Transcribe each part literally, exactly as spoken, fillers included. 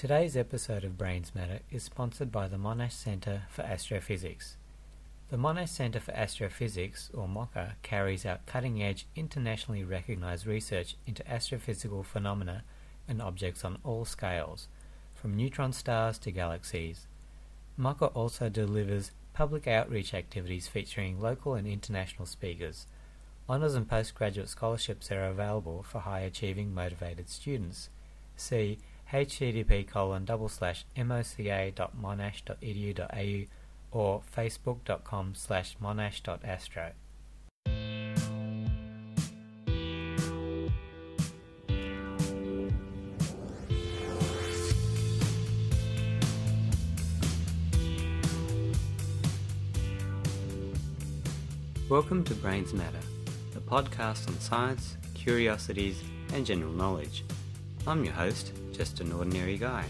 Today's episode of brainsmatter is sponsored by the Monash Centre for Astrophysics. The Monash Centre for Astrophysics, or MOCA, carries out cutting-edge, internationally recognised research into astrophysical phenomena and objects on all scales, from neutron stars to galaxies. MOCA also delivers public outreach activities featuring local and international speakers. Honours and postgraduate scholarships are available for high-achieving, motivated students. See http colon double slash moca.monash.edu.au or facebook.com slash monash.astro. Welcome to brainsmatter, the podcast on science, curiosities and general knowledge. I'm your host, just an ordinary guy.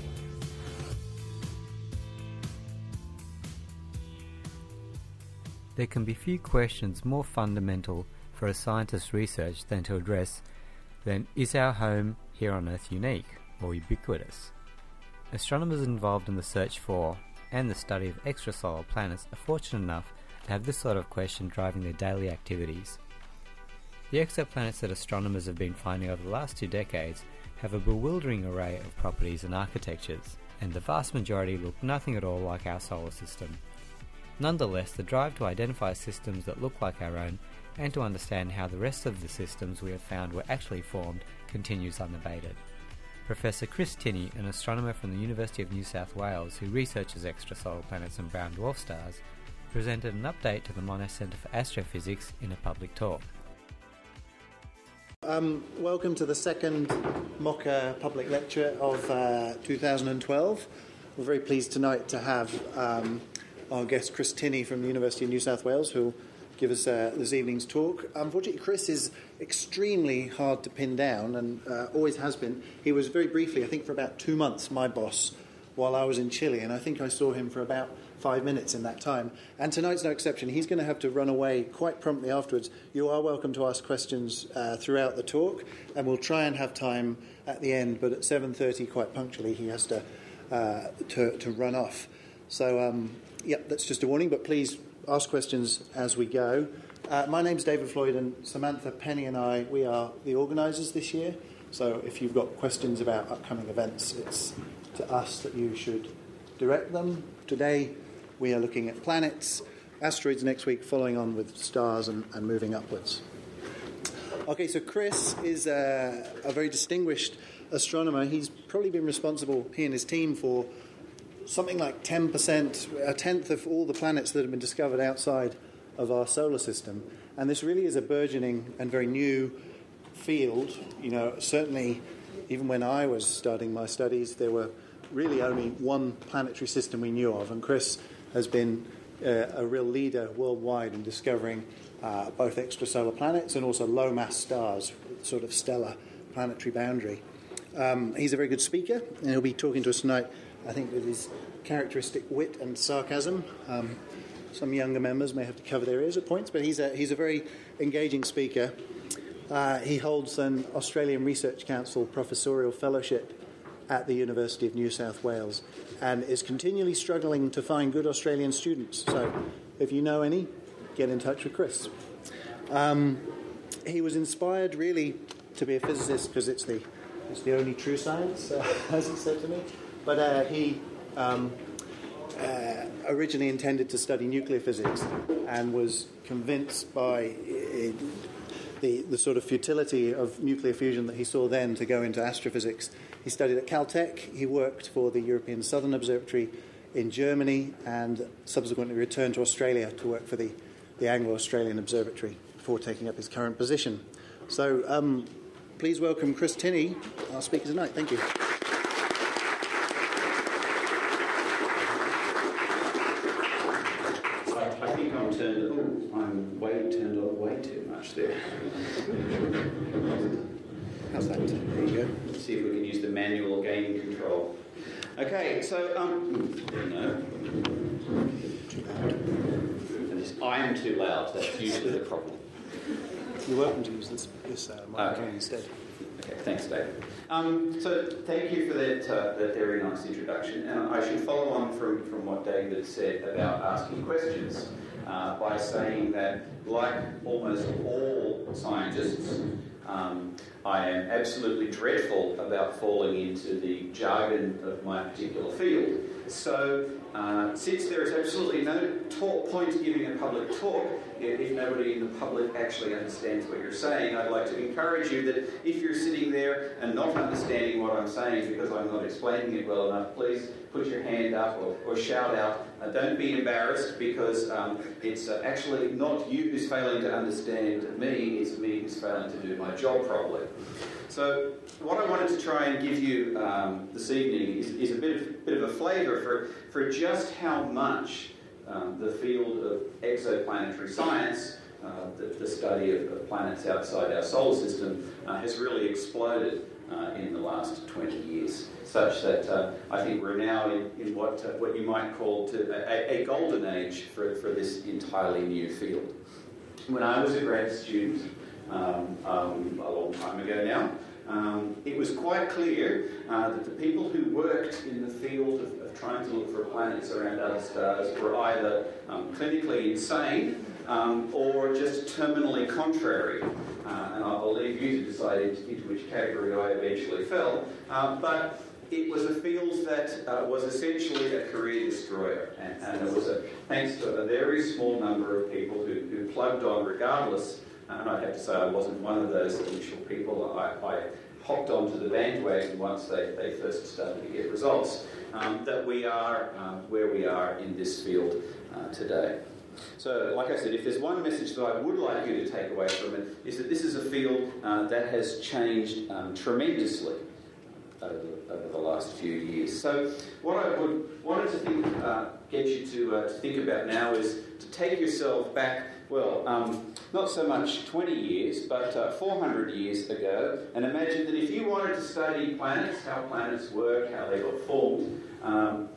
There can be few questions more fundamental for a scientist's research than to address than is our home here on Earth unique or ubiquitous? Astronomers involved in the search for and the study of extrasolar planets are fortunate enough to have this sort of question driving their daily activities. The exoplanets that astronomers have been finding over the last two decades have a bewildering array of properties and architectures, and the vast majority look nothing at all like our solar system. Nonetheless, the drive to identify systems that look like our own and to understand how the rest of the systems we have found were actually formed continues unabated. Professor Chris Tinney, an astronomer from the University of New South Wales who researches extrasolar planets and brown dwarf stars, presented an update to the Monash Centre for Astrophysics in a public talk. Um, welcome to the second MOCA public lecture of uh, two thousand twelve. We're very pleased tonight to have um, our guest Chris Tinney from the University of New South Wales, who will give us uh, this evening's talk. Unfortunately, Chris is extremely hard to pin down and uh, always has been. He was very briefly, I think for about two months, my boss while I was in Chile, and I think I saw him for about five minutes in that time. And tonight's no exception. He's going to have to run away quite promptly afterwards. You are welcome to ask questions uh, throughout the talk, and we'll try and have time at the end, but at seven thirty, quite punctually, he has to uh, to, to run off. So, um, yeah, that's just a warning, but please ask questions as we go. Uh, my name's David Floyd, and Samantha, Penny and I, we are the organisers this year. So if you've got questions about upcoming events, it's to us that you should direct them. Today we are looking at planets, asteroids next week, following on with stars and, and moving upwards. Okay, so Chris is a, a very distinguished astronomer. He's probably been responsible, he and his team, for something like ten percent, a tenth of all the planets that have been discovered outside of our solar system. And this really is a burgeoning and very new field. You know, certainly even when I was starting my studies, there were really only one planetary system we knew of, and Chris has been uh, a real leader worldwide in discovering uh, both extrasolar planets and also low-mass stars, sort of stellar planetary boundary. Um, he's a very good speaker, and he'll be talking to us tonight, I think, with his characteristic wit and sarcasm. Um, some younger members may have to cover their ears at points, but he's a, he's a very engaging speaker. Uh, he holds an Australian Research Council professorial fellowship at the University of New South Wales and is continually struggling to find good Australian students. So if you know any, get in touch with Chris. Um, he was inspired really to be a physicist because it's the, it's the only true science, uh, as he said to me. But uh, he um, uh, originally intended to study nuclear physics and was convinced by uh, the, the sort of futility of nuclear fusion that he saw then to go into astrophysics. He studied at Caltech. He worked for the European Southern Observatory in Germany and subsequently returned to Australia to work for the, the Anglo-Australian Observatory before taking up his current position. So um, please welcome Chris Tinney, our speaker tonight. Thank you. I think I'm turned. Oh, I'm way turned on way too much there. How's that? There you go. Let's see if we can use the manual gain control. Okay, so um, no. Too loud. And this, I am too loud. That's usually the problem. You're welcome to use this this uh, microphone okay. instead. Okay, thanks, Dave. Um, so thank you for that, uh, that very nice introduction. And I should follow on from, from what David said about asking questions uh, by saying that, like almost all scientists, um, I am absolutely dreadful about falling into the jargon of my particular field. So, uh, since there is absolutely no talk point giving a public talk if, if nobody in the public actually understands what you're saying, I'd like to encourage you that if you're sitting there and not understanding what I'm saying because I'm not explaining it well enough, please put your hand up or, or shout out. Uh, don't be embarrassed, because um, it's uh, actually not you who's failing to understand me, it's me who's failing to do my job properly. So what I wanted to try and give you um, this evening is, is a bit of, bit of a flavour for, for just how much um, the field of exoplanetary science, uh, the, the study of, of planets outside our solar system, uh, has really exploded uh, in the last twenty years, such that uh, I think we're now in, in what, uh, what you might call to a, a golden age for, for this entirely new field. When I was a grad student, um, um, a long time ago now, Um, it was quite clear uh, that the people who worked in the field of, of trying to look for planets around other stars were either um, clinically insane um, or just terminally contrary. Uh, and I believe you to decide into which category I eventually fell. Uh, but it was a field that uh, was essentially a career destroyer. And, and it was a, thanks to a very small number of people who, who plugged on regardless. And I'd have to say I wasn't one of those initial people. I, I hopped onto the bandwagon once they, they first started to get results, um, that we are um, where we are in this field uh, today. So, like I said, if there's one message that I would like you to take away from it, is that this is a field uh, that has changed um, tremendously over the, over the last few years. So what I would wanted to think, uh, get you to, uh, to think about now is to take yourself back, well, um, not so much twenty years, but uh, four hundred years ago, and imagine that if you wanted to study planets, how planets work, how they got formed, um,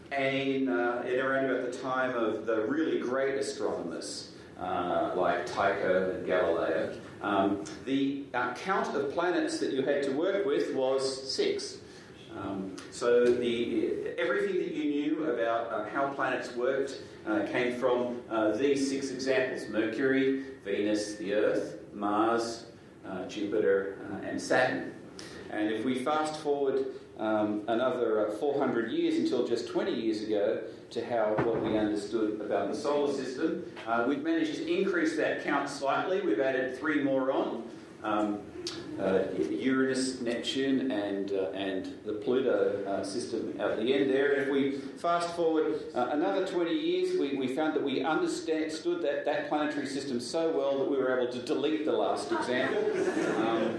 and uh, in around about the time of the really great astronomers, uh, like Tycho and Galileo, um, the uh, count of planets that you had to work with was six. Um, so the everything that you knew about uh, how planets worked uh, came from uh, these six examples: Mercury, Venus, the Earth, Mars, uh, Jupiter, uh, and Saturn. And if we fast forward um, another uh, four hundred years until just twenty years ago to how what we understood about the solar system, uh, we've managed to increase that count slightly. We've added three more on. Um, uh, Uranus, Neptune, and uh, and the Pluto uh, system at the end there. And if we fast forward uh, another twenty years, we, we found that we understood that, that planetary system so well that we were able to delete the last example um,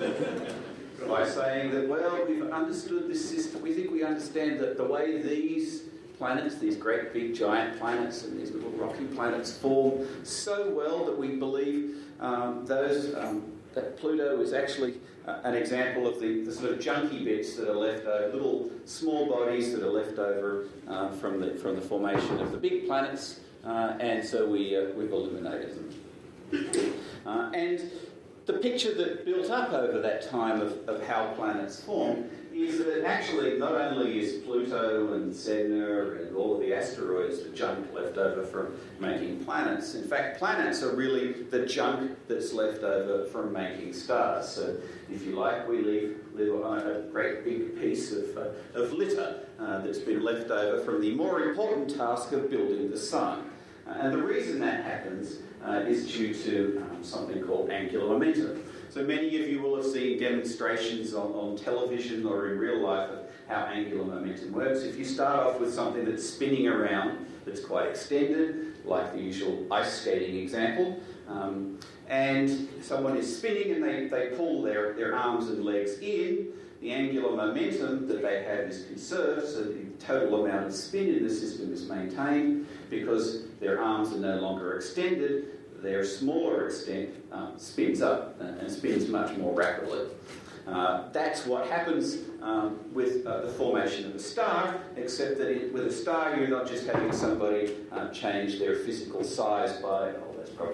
by saying that, well, we've understood this system. We think we understand that the way these planets, these great big giant planets and these little rocky planets form so well that we believe um, those um, that Pluto is actually uh, an example of the, the sort of junky bits that are left over, little small bodies that are left over uh, from the from the formation of the big planets, uh, and so we uh, we've eliminated them. Uh, and the picture that built up over that time of, of how planets form is that actually not only is Pluto and Sedna and all of the asteroids the junk left over from making planets. In fact, planets are really the junk that's left over from making stars. So, if you like, we leave, leave a great big piece of, uh, of litter uh, that's been left over from the more important task of building the sun. Uh, and the reason that happens uh, is due to um, something called angular momentum. So many of you will have seen demonstrations on, on television or in real life of how angular momentum works. If you start off with something that's spinning around, that's quite extended, like the usual ice skating example, um, and someone is spinning and they, they pull their, their arms and legs in, the angular momentum that they have is conserved, so the total amount of spin in the system is maintained. Because their arms are no longer extended, their smaller extent um, spins up and spins much more rapidly. Uh, that's what happens um, with uh, the formation of a star, except that it, with a star you're not just having somebody uh, change their physical size by, oh, that's probably a,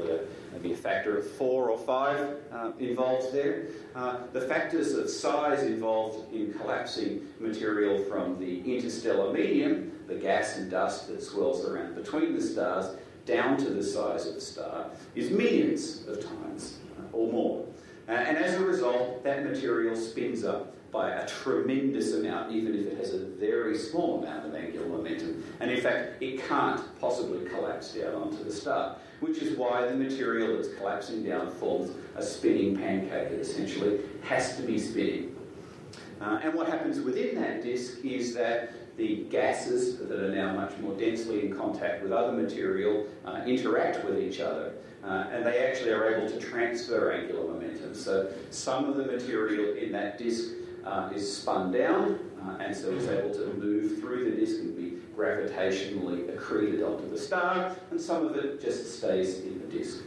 maybe a factor of four or five uh, involved there. Uh, the factors of size involved in collapsing material from the interstellar medium, the gas and dust that swirls around between the stars, down to the size of the star, is millions of times uh, or more. Uh, and as a result, that material spins up by a tremendous amount, even if it has a very small amount of angular momentum. And in fact, it can't possibly collapse down onto the star, which is why the material that's collapsing down forms a spinning pancake. It essentially has to be spinning. Uh, and what happens within that disk is that the gases that are now much more densely in contact with other material uh, interact with each other. Uh, and they actually are able to transfer angular momentum. So some of the material in that disk uh, is spun down, uh, and so is able to move through the disk and be gravitationally accreted onto the star, and some of it just stays in the disk.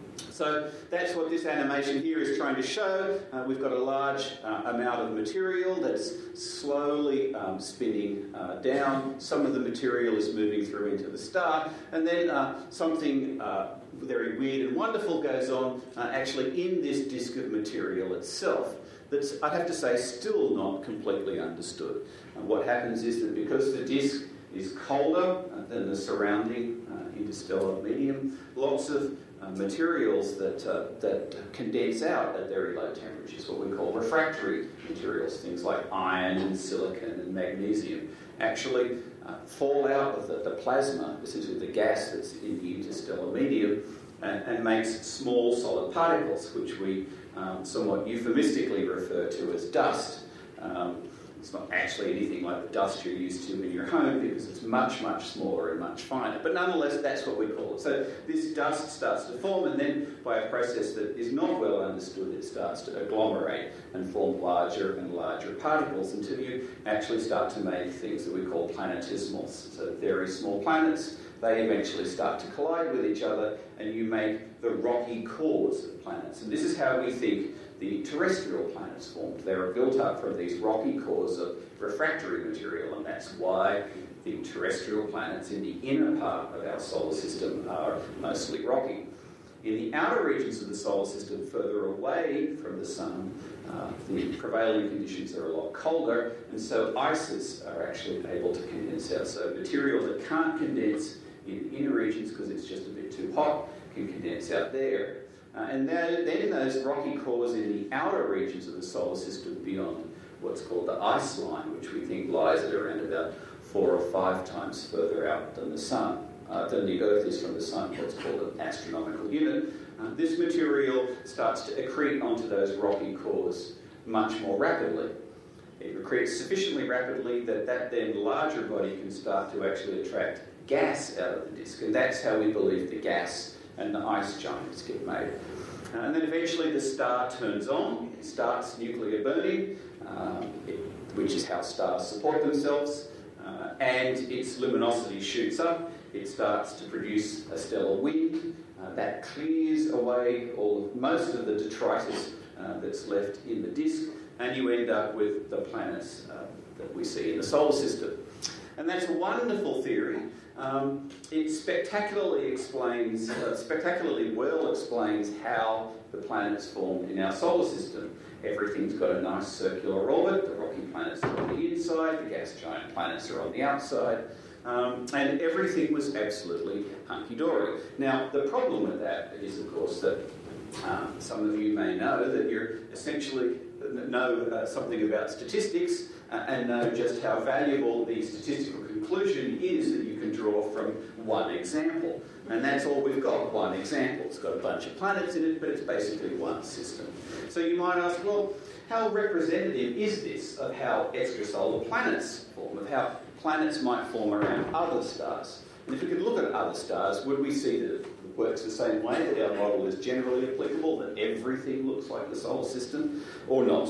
So that's what this animation here is trying to show. Uh, we've got a large uh, amount of material that's slowly um, spinning uh, down. Some of the material is moving through into the star, and then uh, something uh, very weird and wonderful goes on uh, actually in this disk of material itself that's, I'd have to say, still not completely understood. And what happens is that because the disk is colder than the surrounding uh, interstellar medium, lots of uh, materials that, uh, that condense out at very low temperatures, what we call refractory materials, things like iron and silicon and magnesium, actually uh, fall out of the, the plasma, essentially the gas that's in the interstellar medium, and, and makes small solid particles, which we um, somewhat euphemistically refer to as dust. Um, It's not actually anything like the dust you're used to in your home because it's much, much smaller and much finer. But nonetheless, that's what we call it. So this dust starts to form, and then by a process that is not well understood, it starts to agglomerate and form larger and larger particles until you actually start to make things that we call planetesimals. So very small planets, they eventually start to collide with each other, and you make the rocky cores of planets. And this is how we think the terrestrial planets formed. They were built up from these rocky cores of refractory material, and that's why the terrestrial planets in the inner part of our solar system are mostly rocky. In the outer regions of the solar system, further away from the sun, uh, the prevailing conditions are a lot colder, and so ices are actually able to condense out. So material that can't condense in inner regions because it's just a bit too hot can condense out there. Uh, and then, then those rocky cores in the outer regions of the solar system beyond what's called the ice line, which we think lies at around about four or five times further out than the sun, uh, than the Earth is from the sun, what's called an astronomical unit. Uh, this material starts to accrete onto those rocky cores much more rapidly. It accretes sufficiently rapidly that that then larger body can start to actually attract gas out of the disk, and that's how we believe the gas and the ice giants get made. Uh, and then eventually the star turns on, it starts nuclear burning, um, it, which is how stars support themselves, uh, and its luminosity shoots up, it starts to produce a stellar wind, uh, that clears away all of, most of the detritus uh, that's left in the disk, and you end up with the planets uh, that we see in the solar system. And that's a wonderful theory. Um, it spectacularly explains, uh, spectacularly well explains how the planets formed in our solar system. Everything's got a nice circular orbit. The rocky planets are on the inside, the gas giant planets are on the outside, um, and everything was absolutely hunky-dory. Now, the problem with that is, of course, that um, some of you may know that you're essentially know uh, something about statistics uh, and know just how valuable the statistical conclusion is that you can draw from one example. And that's all we've got, one example. It's got a bunch of planets in it, but it's basically one system. So you might ask, well, how representative is this of how extrasolar planets form, of how planets might form around other stars? And if we could look at other stars, would we see that it works the same way, that our model is generally applicable, that everything looks like the solar system, or not?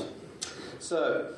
So,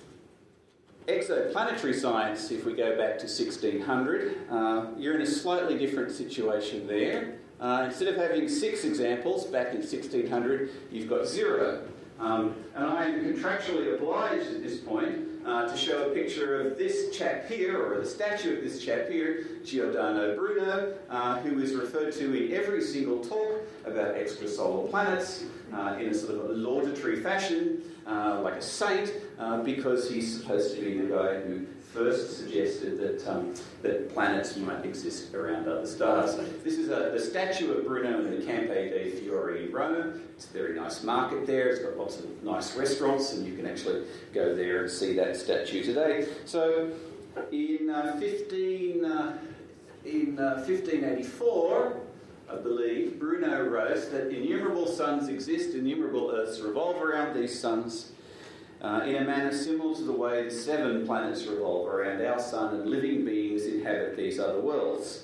exoplanetary science, if we go back to sixteen hundred, uh, you're in a slightly different situation there. Uh, instead of having six examples back in sixteen hundred, you've got zero. Um, and I am contractually obliged at this point uh, to show a picture of this chap here, or the statue of this chap here, Giordano Bruno, uh, who is referred to in every single talk about extrasolar planets uh, in a sort of a laudatory fashion, uh, like a saint, uh, because he's supposed to be the guy who first suggested that um, that planets might exist around other stars. This is a, the statue of Bruno in the Campo dei Fiori in Rome. It's a very nice market there. It's got lots of nice restaurants, and you can actually go there and see that statue today. So, in uh, fifteen uh, in uh, fifteen eighty-four, I believe, Bruno wrote that innumerable suns exist, innumerable Earths revolve around these suns. Uh, in a manner similar to the way the seven planets revolve around our sun and living beings inhabit these other worlds.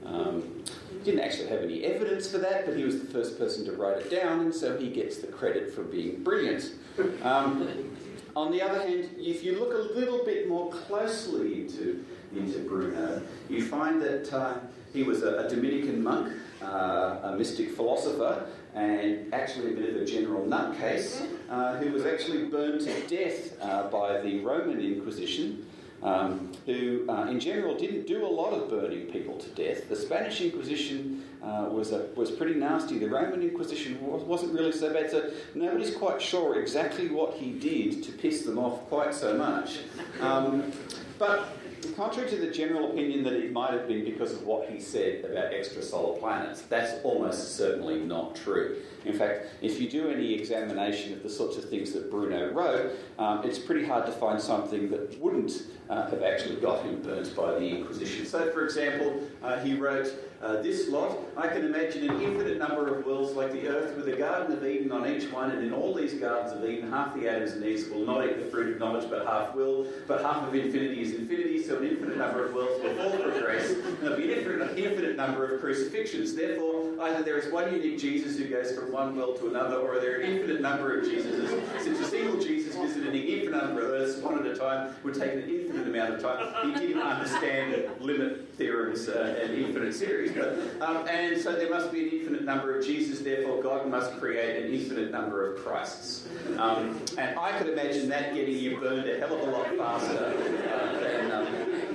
Um, he didn't actually have any evidence for that, but he was the first person to write it down, and so he gets the credit for being brilliant. Um, on the other hand, if you look a little bit more closely into, into Bruno, you find that uh, he was a, a Dominican monk, uh, a mystic philosopher, and actually a bit of a general nutcase, uh, who was actually burned to death uh, by the Roman Inquisition, um, who uh, in general didn't do a lot of burning people to death. The Spanish Inquisition uh, was a, was pretty nasty. The Roman Inquisition was, wasn't really so bad, so nobody's quite sure exactly what he did to piss them off quite so much. Um, but contrary to the general opinion that it might have been because of what he said about extrasolar planets, that's almost certainly not true. In fact, if you do any examination of the sorts of things that Bruno wrote, um, it's pretty hard to find something that wouldn't uh, have actually got him burnt by the Inquisition. So, for example, uh, he wrote uh, this lot: I can imagine an infinite number of worlds like the Earth with a Garden of Eden on each one, and in all these Gardens of Eden, half the Adams and Eves will not eat the fruit of knowledge, but half will, but half of infinity is infinity, so an infinite number of worlds will all progress, and there'll be an infinite, infinite number of crucifixions. Therefore, either there is one unique Jesus who goes from one world to another, or there are an infinite number of Jesuses, since a single Jesus visiting an infinite number of Earths one at a time would take an infinite amount of time. He didn't understand limit theorems uh, and infinite series, but, um, and so there must be an infinite number of Jesus, therefore God must create an infinite number of Christs. Um, and I could imagine that getting you burned a hell of a lot faster uh, than, um,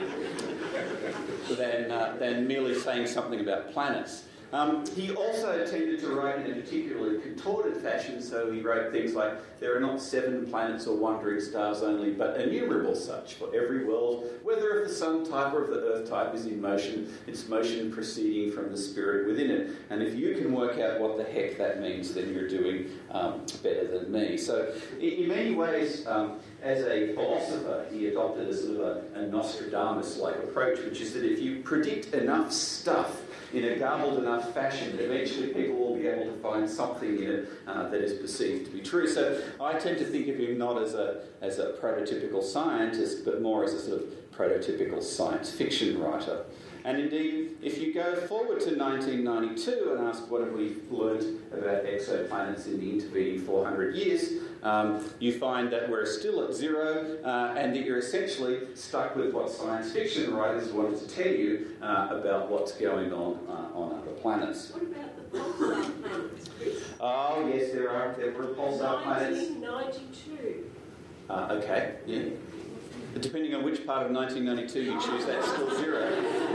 than, uh, than merely saying something about planets. Um, he also tended to write in a particularly contorted fashion, so he wrote things like, there are not seven planets or wandering stars only, but innumerable such, for every world, whether of the sun type or of the earth type, is in motion, its motion proceeding from the spirit within it. And if you can work out what the heck that means, then you're doing um, better than me. So in, in many ways, um, as a philosopher, he adopted a sort of a, a Nostradamus-like approach, which is that if you predict enough stuff in a garbled enough fashion, eventually people will be able to find something in it uh, that is perceived to be true. So I tend to think of him not as a as a prototypical scientist, but more as a sort of prototypical science fiction writer. And indeed, if you go forward to nineteen ninety-two and ask what have we learnt about exoplanets in the intervening four hundred years, um, you find that we're still at zero uh, and that you're essentially stuck with what science fiction writers wanted to tell you uh, about what's going on uh, on other planets. What about the pulsar planets, Chris? Oh, yes, there are. There were pulsar planets. nineteen ninety-two. Uh, okay, yeah. Depending on which part of nineteen ninety-two you choose, that's still zero.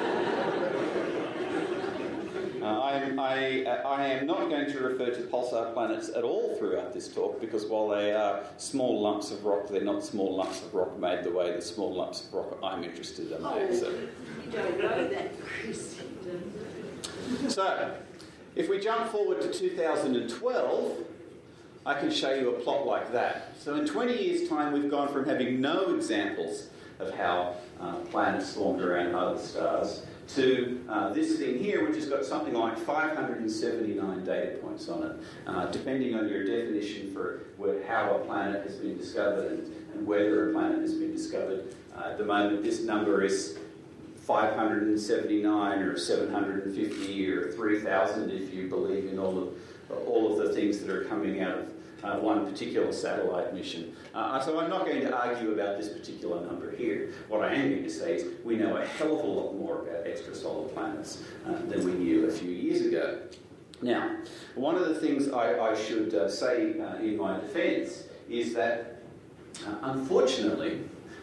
Uh, I, am, I, uh, I am not going to refer to pulsar planets at all throughout this talk, because while they are small lumps of rock, they're not small lumps of rock made the way the small lumps of rock I'm interested in made. So. You don't know that, Chris. So, if we jump forward to two thousand twelve, I can show you a plot like that. So in twenty years' time, we've gone from having no examples of how uh, planets formed around other stars to uh, this thing here, which has got something like five hundred seventy-nine data points on it, uh, depending on your definition for where, how a planet has been discovered and, and whether a planet has been discovered. Uh, at the moment, this number is five hundred seventy-nine or seven hundred fifty or three thousand if you believe in all of, all of the things that are coming out of Uh, one particular satellite mission. Uh, so I'm not going to argue about this particular number here. What I am going to say is we know a hell of a lot more about extrasolar planets uh, than we knew a few years ago. Now, one of the things I, I should uh, say uh, in my defence is that, uh, unfortunately,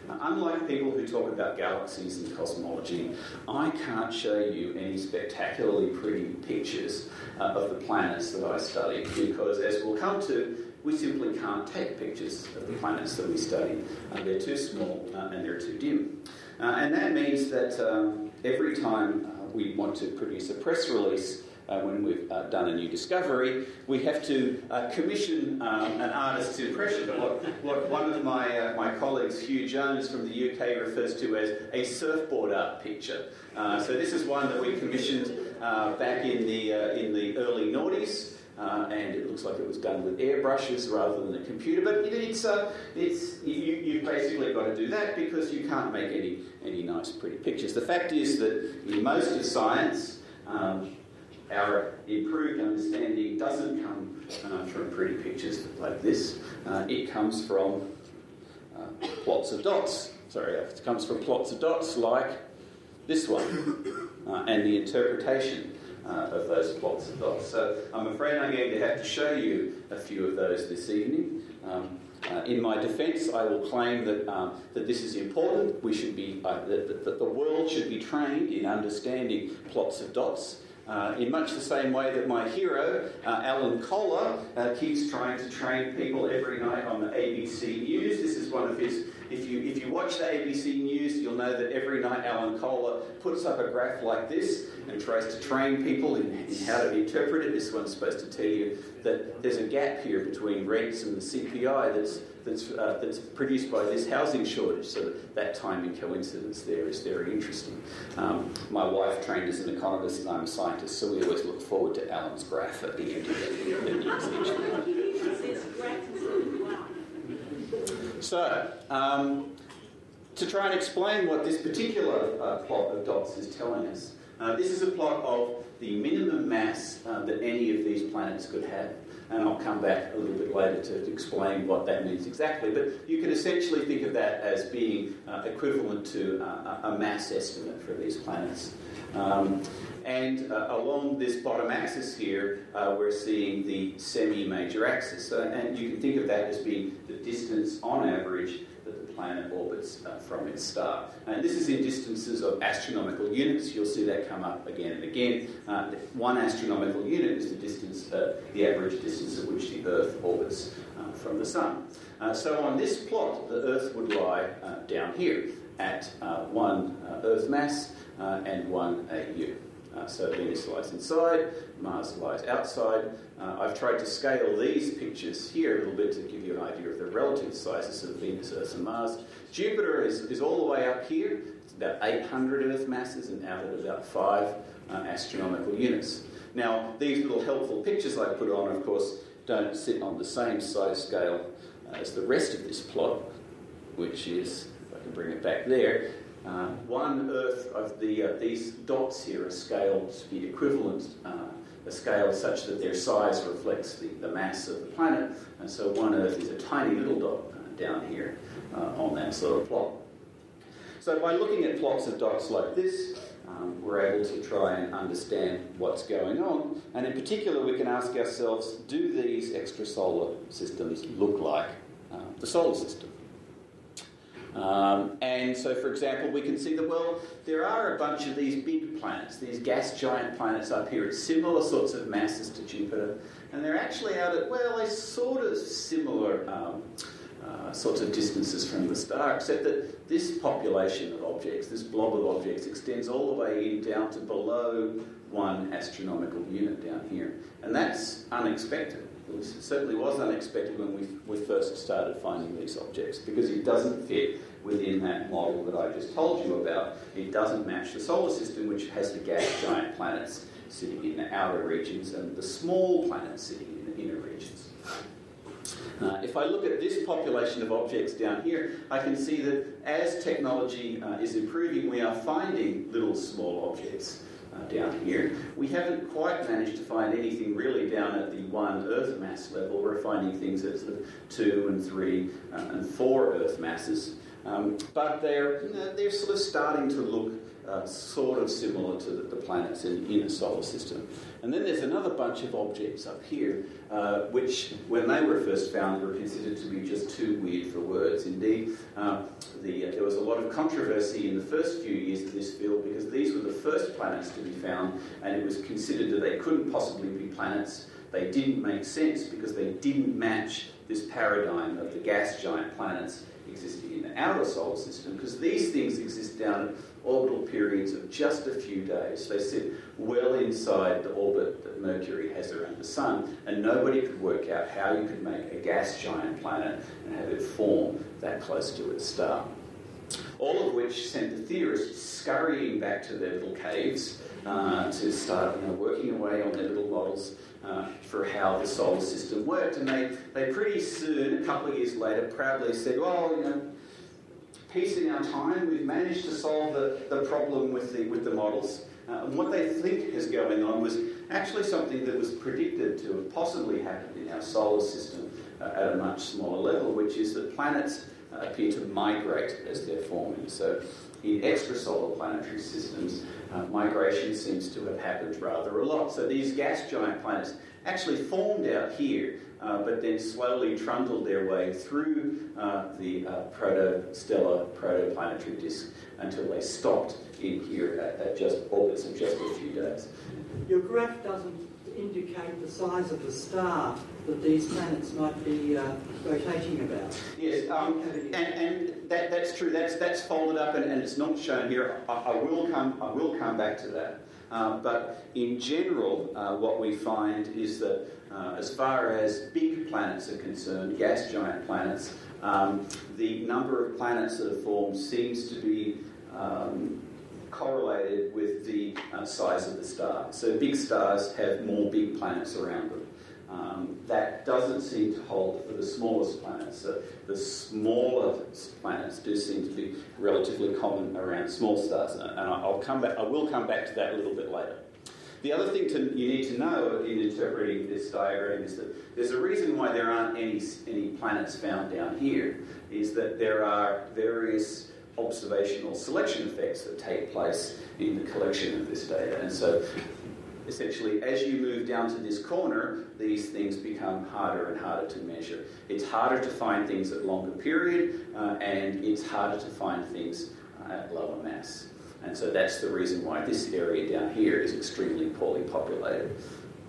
Uh, unlike people who talk about galaxies and cosmology, I can't show you any spectacularly pretty pictures uh, of the planets that I study, because, as we'll come to, we simply can't take pictures of the planets that we study. Uh, they're too small uh, and they're too dim. Uh, and that means that um, every time uh, we want to produce a press release uh, when we've uh, done a new discovery, we have to uh, commission um, an artist's impression, what, what one of my, uh, my colleagues, Hugh Jones from the U K, refers to as a surfboard art picture. Uh, so this is one that we commissioned uh, back in the, uh, in the early noughties. Uh, and it looks like it was done with airbrushes rather than a computer. But it's uh, it's you, you've basically got to do that because you can't make any any nice, pretty pictures. The fact is that in most of science, um, our improved understanding doesn't come uh, from pretty pictures like this. Uh, it comes from uh, plots of dots. Sorry, it comes from plots of dots like this one, uh, and the interpretation Uh, of those plots of dots. So I'm afraid I'm going to have to show you a few of those this evening. Um, uh, in my defence, I will claim that um, that this is important. We should be uh, that, that the world should be trained in understanding plots of dots. Uh, in much the same way that my hero, uh, Alan Kohler, uh, keeps trying to train people every night on the A B C News. This is one of his. If you if you watch the A B C News, you'll know that every night Alan Kohler puts up a graph like this and tries to train people in, in how to interpret it. This one's supposed to tell you that there's a gap here between rents and the C P I that's that's uh, that's produced by this housing shortage. So that, that timing coincidence there is very interesting. Um, my wife trained as an economist and I'm a scientist, so we always look forward to Alan's graph at the end of the news each night. So, um, to try and explain what this particular uh, plot of dots is telling us, uh, this is a plot of the minimum mass uh, that any of these planets could have. And I'll come back a little bit later to, to explain what that means exactly. But you can essentially think of that as being uh, equivalent to uh, a mass estimate for these planets. Um, and uh, along this bottom axis here, uh, we're seeing the semi-major axis. Uh, and you can think of that as being the distance on average that the planet orbits uh, from its star. And this is in distances of astronomical units. You'll see that come up again and again. Uh, one astronomical unit is the distance, uh, the average distance at which the Earth orbits uh, from the Sun. Uh, so on this plot, the Earth would lie uh, down here at uh, one uh, Earth mass uh, and one A U. Uh, so Venus lies inside, Mars lies outside. Uh, I've tried to scale these pictures here a little bit to give you an idea of the relative sizes of Venus, Earth and Mars. Jupiter is, is all the way up here. It's about eight hundred Earth masses and out at about five uh, astronomical units. Now, these little helpful pictures I put on, of course, don't sit on the same size scale uh, as the rest of this plot, which is, if I can bring it back there, Uh, one Earth of the uh, these dots here are scaled to be equivalent, uh, a scale such that their size reflects the, the mass of the planet, and so one Earth is a tiny little dot uh, down here uh, on that sort of plot. So by looking at plots of dots like this, um, we're able to try and understand what's going on, and in particular we can ask ourselves, do these extrasolar systems look like uh, the solar system? Um, and so, for example, we can see that, well, there are a bunch of these big planets, these gas giant planets up here at similar sorts of masses to Jupiter, and they're actually out at, well, a sort of similar um, uh, sorts of distances from the star, except that this population of objects, this blob of objects, extends all the way in down to below one astronomical unit down here. And that's unexpected. It certainly was unexpected when we, we first started finding these objects, because it doesn't fit within that model that I just told you about. It doesn't match the solar system, which has the gas giant planets sitting in the outer regions and the small planets sitting in the inner regions. Uh, if I look at this population of objects down here, I can see that as technology uh, is improving, we are finding little small objects Uh, down here. We haven't quite managed to find anything really down at the one Earth mass level. We're finding things at sort of two and three uh, and four Earth masses. Um, but they're, you know, they're sort of starting to look uh, sort of similar to the, the planets in, in a solar system. And then there's another bunch of objects up here, uh, which, when they were first found, were considered to be just too weird for words. Indeed, uh, the, uh, there was a lot of controversy in the first few years of this field because these were the first planets to be found, and it was considered that they couldn't possibly be planets. They didn't make sense because they didn't match this paradigm of the gas giant planets existing in the outer solar system, because these things exist down at orbital periods of just a few days. They sit well inside the orbit that Mercury has around the Sun, and nobody could work out how you could make a gas giant planet and have it form that close to its star. All of which sent the theorists scurrying back to their little caves uh, to start you know, working away on their little models uh, for how the solar system worked. And they, they pretty soon, a couple of years later, proudly said, well, you know, peace in our time, we've managed to solve the, the problem with the, with the models. Uh, and what they think is going on was actually something that was predicted to have possibly happened in our solar system uh, at a much smaller level, which is that planets uh, appear to migrate as they're forming. So in extrasolar planetary systems, uh, migration seems to have happened rather a lot. So these gas giant planets actually formed out here, uh, but then slowly trundled their way through uh, the uh, protostellar protoplanetary disk until they stopped in here at, at just orbits of just a few days. Your graph doesn't indicate the size of the star that these planets might be uh, rotating about. Yes, um, and, and that, that's true. That's that's folded up and, and it's not shown here. I, I will come. I will come back to that. Um, but in general, uh, what we find is that uh, as far as big planets are concerned, gas giant planets, um, the number of planets that are formed seems to be um, correlated with the uh, size of the star. So big stars have more big planets around them. Um, that doesn't seem to hold for the smallest planets. So the smaller planets do seem to be relatively common around small stars, and I'll come back. I will come back to that a little bit later. The other thing to, you need to know in interpreting this diagram is that there's a reason why there aren't any any planets found down here. Is that there are various observational selection effects that take place in the collection of this data, and so essentially, as you move down to this corner, these things become harder and harder to measure. It's harder to find things at longer period, uh, and it's harder to find things uh, at lower mass. And so that's the reason why this area down here is extremely poorly populated.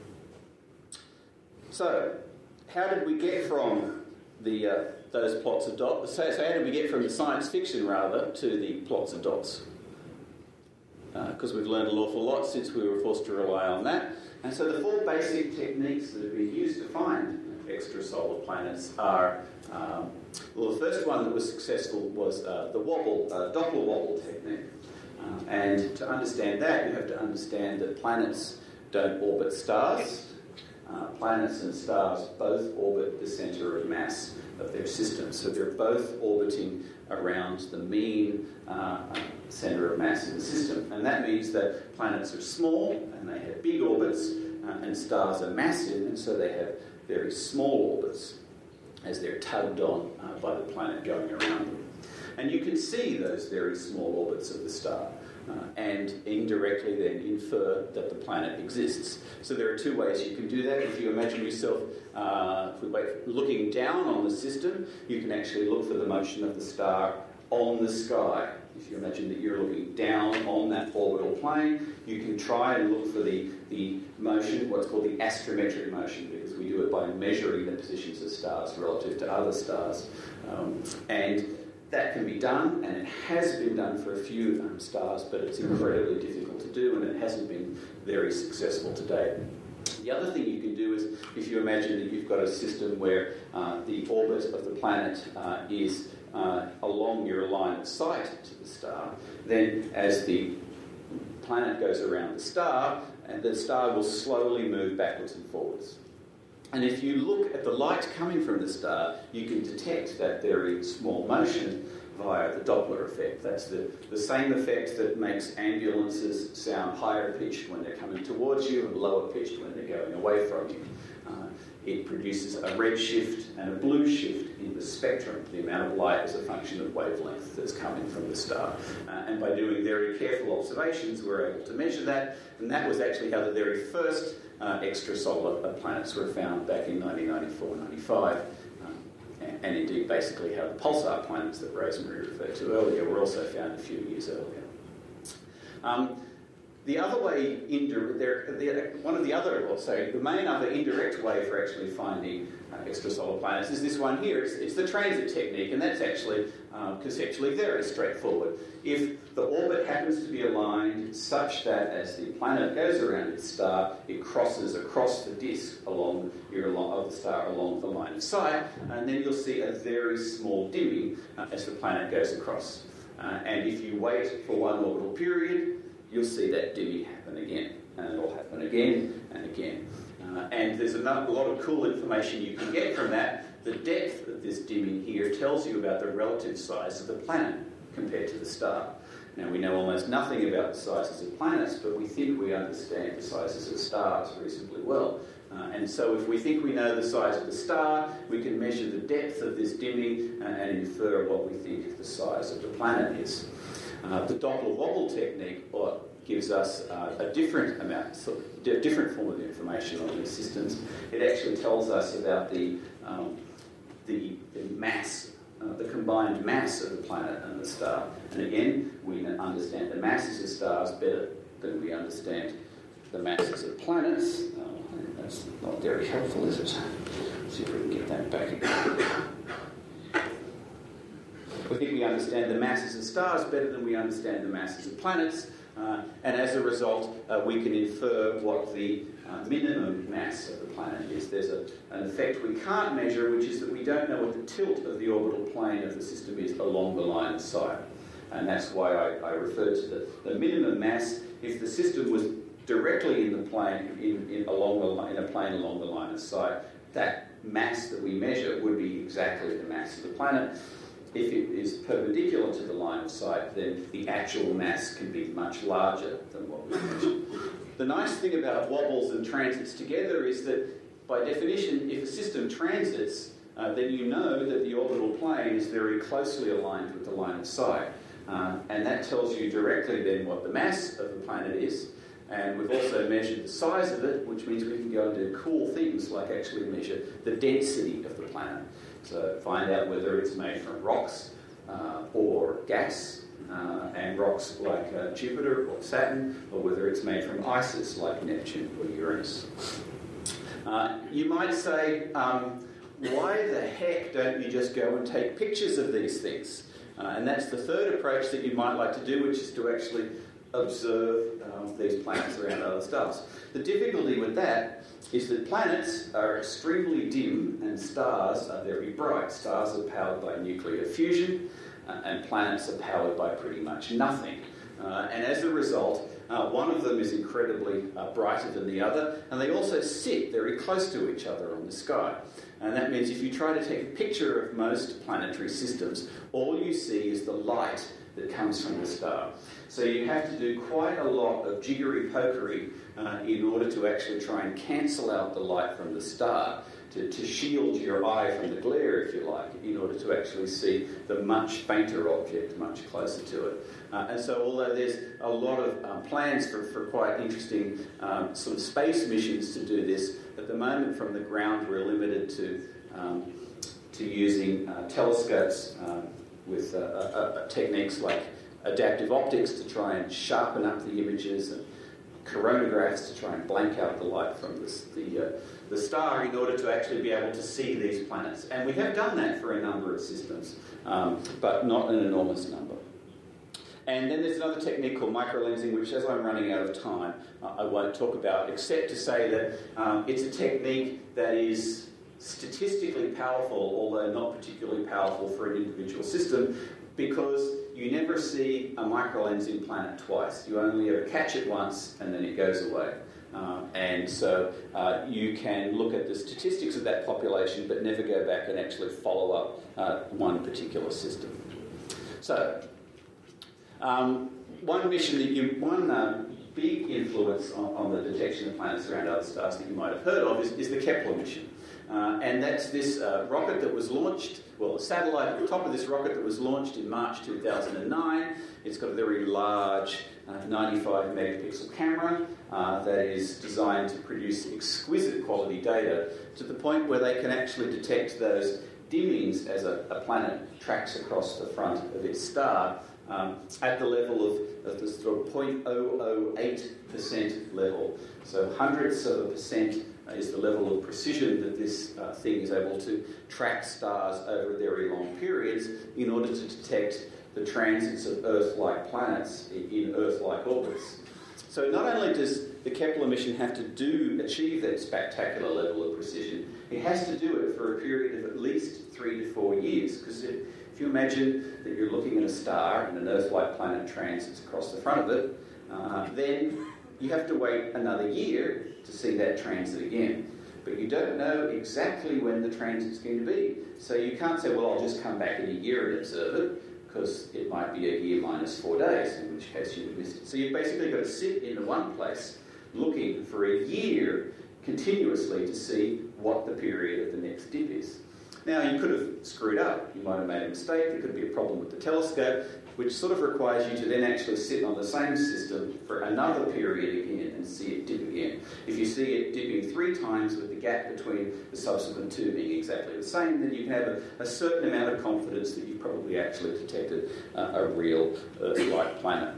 So, how did we get from the uh, those plots of dots? So, so how did we get from the science fiction, rather, to the plots of dots? Because uh, we've learned an awful lot since we were forced to rely on that. And so the four basic techniques that have been used to find extrasolar planets are, um, well, the first one that was successful was uh, the wobble, uh, Doppler wobble technique. Uh, and to understand that, you have to understand that planets don't orbit stars. Uh, planets and stars both orbit the centre of mass of their system. So they're both orbiting around the mean uh, centre of mass in the system. And that means that planets are small and they have big orbits, uh, and stars are massive, and so they have very small orbits as they're tugged on uh, by the planet going around them. And you can see those very small orbits of the star uh, and indirectly then infer that the planet exists. So there are two ways you can do that. If you imagine yourself uh, if we wait, looking down on the system, you can actually look for the motion of the star on the sky. If you imagine that you're looking down on that orbital plane, you can try and look for the, the motion, what's called the astrometric motion, because we do it by measuring the positions of stars relative to other stars. Um, and that can be done, and it has been done for a few um, stars, but it's incredibly difficult to do, and it hasn't been very successful to date. The other thing you can do is, if you imagine that you've got a system where uh, the orbit of the planet uh, is uh, along your line of sight to the star, then as the planet goes around the star, and the star will slowly move backwards and forwards. And if you look at the light coming from the star, you can detect that very small motion via the Doppler effect. That's the, the same effect that makes ambulances sound higher pitched when they're coming towards you and lower pitched when they're going away from you. Uh, it produces a red shift and a blue shift in the spectrum, the amount of light as a function of wavelength that's coming from the star. Uh, and by doing very careful observations, we're able to measure that, and that was actually how the very first uh, extrasolar planets were found back in nineteen ninety-four ninety-five. And, and indeed, basically, how the pulsar planets that Rosemary referred to earlier were also found a few years earlier. Um, the other way, indir- there, the, one of the other, well, sorry, the main other indirect way for actually finding uh, extrasolar planets is this one here. It's, it's the transit technique, and that's actually um, conceptually very straightforward. If the orbit happens to be aligned such that as the planet goes around its star, it crosses across the disk along your, of the star along the line of sight, and then you'll see a very small dimming uh, as the planet goes across. Uh, and if you wait for one orbital period, you'll see that dimming happen again, and it'll happen again and again. Uh, and there's a lot of cool information you can get from that. The depth of this dimming here tells you about the relative size of the planet compared to the star. Now, we know almost nothing about the sizes of planets, but we think we understand the sizes of stars reasonably well. Uh, and so if we think we know the size of the star, we can measure the depth of this dimming uh, and infer what we think the size of the planet is. Uh, the Doppler wobble technique or, gives us uh, a different amount, sort of, d- different form of information on these systems. It actually tells us about the um, the, the mass, uh, the combined mass of the planet and the star. And again, we understand the masses of stars better than we understand the masses of planets. Oh, that's not very helpful, is it? Let's see if we can get that back again. We think we understand the masses of stars better than we understand the masses of planets, uh, and as a result, uh, we can infer what the uh, minimum mass of the planet is. There's a, an effect we can't measure, which is that we don't know what the tilt of the orbital plane of the system is along the line of sight. And that's why I, I referred to the, the minimum mass. If the system was directly in the plane, in, in, along the, in a plane along the line of sight, that mass that we measure would be exactly the mass of the planet. If it is perpendicular to the line of sight, then the actual mass can be much larger than what we measure. The nice thing about wobbles and transits together is that, by definition, if a system transits, uh, then you know that the orbital plane is very closely aligned with the line of sight. Uh, and that tells you directly then what the mass of the planet is. And we've also measured the size of it, which means we can go and do cool things like actually measure the density of the planet. So find out whether it's made from rocks uh, or gas, uh, and rocks like uh, Jupiter or Saturn, or whether it's made from ices like Neptune or Uranus. Uh, you might say, um, why the heck don't you just go and take pictures of these things? Uh, and that's the third approach that you might like to do, which is to actually observe um, these planets around other stars. The difficulty with that is that planets are extremely dim and stars are very bright. Stars are powered by nuclear fusion uh, and planets are powered by pretty much nothing. Uh, and as a result, uh, one of them is incredibly uh, brighter than the other, and they also sit very close to each other on the sky. And that means if you try to take a picture of most planetary systems, all you see is the light that comes from the star. So you have to do quite a lot of jiggery-pokery uh, in order to actually try and cancel out the light from the star, to, to shield your eye from the glare, if you like, in order to actually see the much fainter object much closer to it. Uh, and so although there's a lot of um, plans for, for quite interesting um, sort of space missions to do this, at the moment from the ground we're limited to, um, to using uh, telescopes um, with uh, uh, uh, techniques like adaptive optics to try and sharpen up the images, and coronagraphs to try and blank out the light from this, the, uh, the star in order to actually be able to see these planets. And we have done that for a number of systems, um, but not an enormous number. And then there's another technique called microlensing, which, as I'm running out of time, uh, I won't talk about, except to say that um, it's a technique that is statistically powerful, although not particularly powerful for an individual system, because you never see a microlensing planet twice. You only ever catch it once, and then it goes away. Uh, and so uh, you can look at the statistics of that population, but never go back and actually follow up uh, one particular system. So, um, one mission that you, one uh, big influence on, on the detection of planets around other stars that you might have heard of is, is the Kepler mission. Uh, and that's this uh, rocket that was launched, well, a satellite at the top of this rocket that was launched in March two thousand nine. It's got a very large uh, ninety-five megapixel camera uh, that is designed to produce exquisite quality data to the point where they can actually detect those dimmings as a, a planet tracks across the front of its star um, at the level of, of the sort of zero point zero zero eight percent level. So hundredths of a percent is the level of precision that this uh, thing is able to track stars over very long periods in order to detect the transits of Earth-like planets in, in Earth-like orbits. So not only does the Kepler mission have to do achieve that spectacular level of precision, it has to do it for a period of at least three to four years. Because if, if you imagine that you're looking at a star and an Earth-like planet transits across the front of it, uh, then you have to wait another year to see that transit again. But you don't know exactly when the transit's going to be. So you can't say, well, I'll just come back in a year and observe it, because it might be a year minus four days, in which case you would miss it. So you've basically got to sit in one place looking for a year continuously to see what the period of the next dip is. Now, you could have screwed up. You might have made a mistake. There could be a problem with the telescope, which sort of requires you to then actually sit on the same system for another period again and see it dip again. If you see it dipping three times with the gap between the subsequent two being exactly the same, then you can have a, a certain amount of confidence that you've probably actually detected uh, a real Earth-like planet.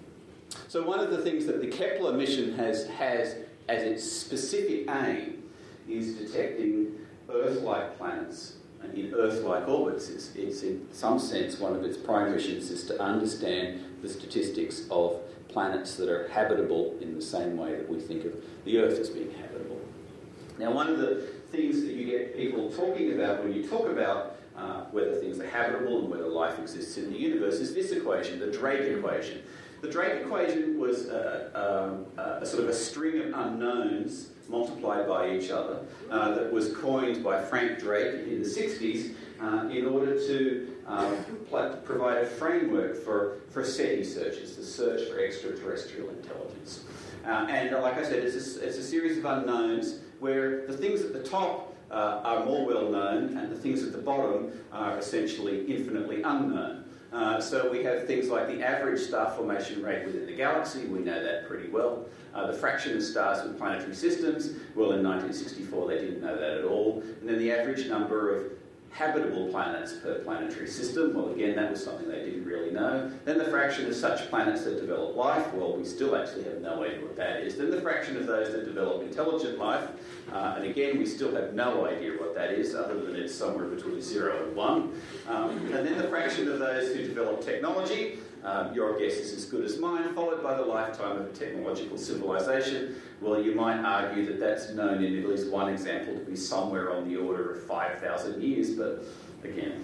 So one of the things that the Kepler mission has, has as its specific aim is detecting Earth-like planets in Earth-like orbits. It's, it's in some sense one of its prime missions is to understand the statistics of planets that are habitable in the same way that we think of the Earth as being habitable. Now, one of the things that you get people talking about when you talk about uh, whether things are habitable and whether life exists in the universe is this equation, the Drake equation. The Drake equation was uh, um, uh, a sort of a string of unknowns multiplied by each other uh, that was coined by Frank Drake in the sixties uh, in order to um, provide a framework for, for SETI searches, the search for extraterrestrial intelligence. Uh, and uh, like I said, it's a, it's a series of unknowns where the things at the top uh, are more well known and the things at the bottom are essentially infinitely unknown. Uh, so we have things like the average star formation rate within the galaxy, we know that pretty well. Uh, the fraction of stars with planetary systems, well, in nineteen sixty-four they didn't know that at all. And then the average number of habitable planets per planetary system, well, again, that was something they didn't really know. Then the fraction of such planets that develop life, well, we still actually have no idea what that is. Then the fraction of those that develop intelligent life, uh, and again, we still have no idea what that is, other than it's somewhere between zero and one. Um, and then the fraction of those who develop technology, um, your guess is as good as mine, followed by the lifetime of a technological civilization. Well, you might argue that that's known in at least one example to be somewhere on the order of five thousand years, but again,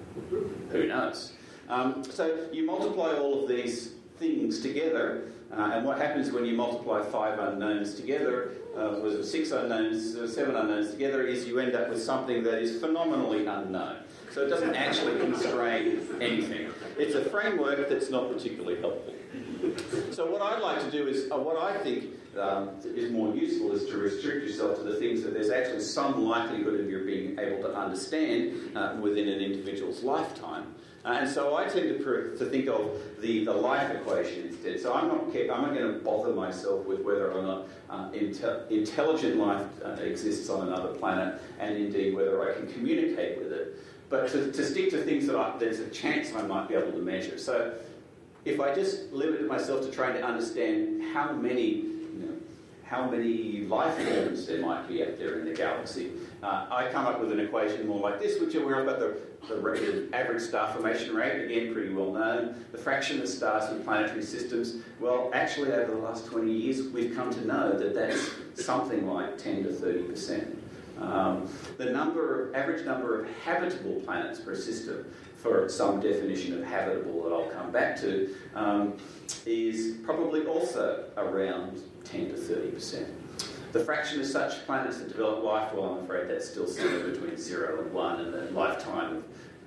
who knows? Um, so you multiply all of these things together, uh, and what happens when you multiply five unknowns together, uh, was it six unknowns, uh, seven unknowns together, is you end up with something that is phenomenally unknown. So it doesn't actually constrain anything. It's a framework that's not particularly helpful. So what I'd like to do is, uh, what I think um, is more useful is to restrict yourself to the things that there's actually some likelihood of your being able to understand uh, within an individual's lifetime. Uh, and so I tend to, pr- to think of the, the life equation instead. So I'm not, I'm not going to bother myself with whether or not uh, inte- intelligent life uh, exists on another planet, and indeed whether I can communicate with it. But to, to stick to things that I, there's a chance I might be able to measure. So if I just limit myself to trying to understand how many, you know, how many life forms there might be out there in the galaxy, uh, I come up with an equation more like this, which we're about the, the, the average star formation rate, again pretty well known. The fraction of stars with planetary systems, well, actually over the last twenty years, we've come to know that that's something like ten to thirty percent. Um, the number, average number of habitable planets per system, for some definition of habitable that I'll come back to, um, is probably also around ten to thirty percent. The fraction of such planets that develop life, well, I'm afraid that's still somewhere between zero and one, and the lifetime